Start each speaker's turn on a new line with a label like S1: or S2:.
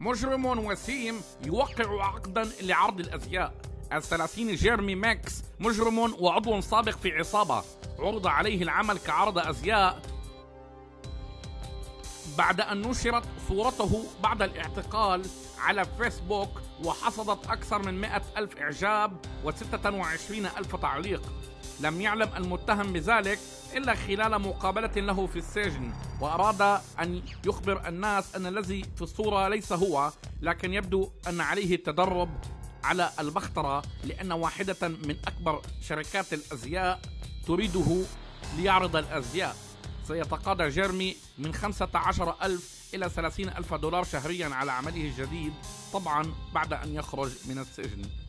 S1: مجرم وسيم يوقع عقدا لعرض الأزياء. الثلاثيني جيرمي ماكس مجرم وعضو سابق في عصابة، عرض عليه العمل كعرض أزياء بعد أن نشرت صورته بعد الاعتقال على فيسبوك، وحصدت أكثر من 100,000 إعجاب و26,000 تعليق. لم يعلم المتهم بذلك إلا خلال مقابلة له في السجن، وأراد أن يخبر الناس أن الذي في الصورة ليس هو، لكن يبدو أن عليه التدرب على البخترة، لأن واحدة من أكبر شركات الأزياء تريده ليعرض الأزياء. سيتقاضى جيرمي من 15,000 إلى 30,000 دولار شهريا على عمله الجديد، طبعا بعد أن يخرج من السجن.